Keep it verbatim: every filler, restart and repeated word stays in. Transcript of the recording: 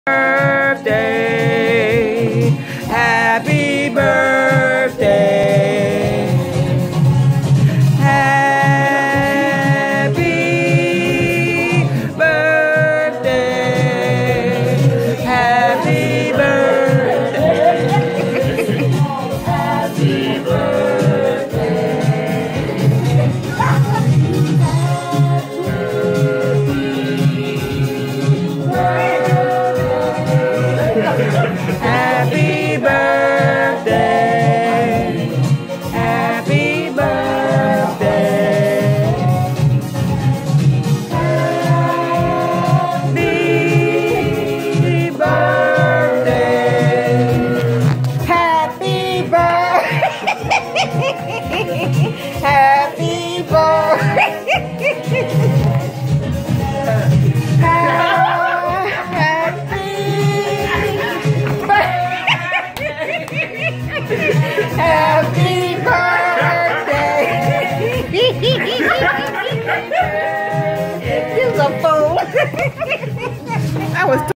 birthday, happy birthday, happy birthday, happy birthday, happy birthday. Happy birthday, happy birthday, happy birthday, happy birthday, happy birthday. Happy birthday! You're a fool. I was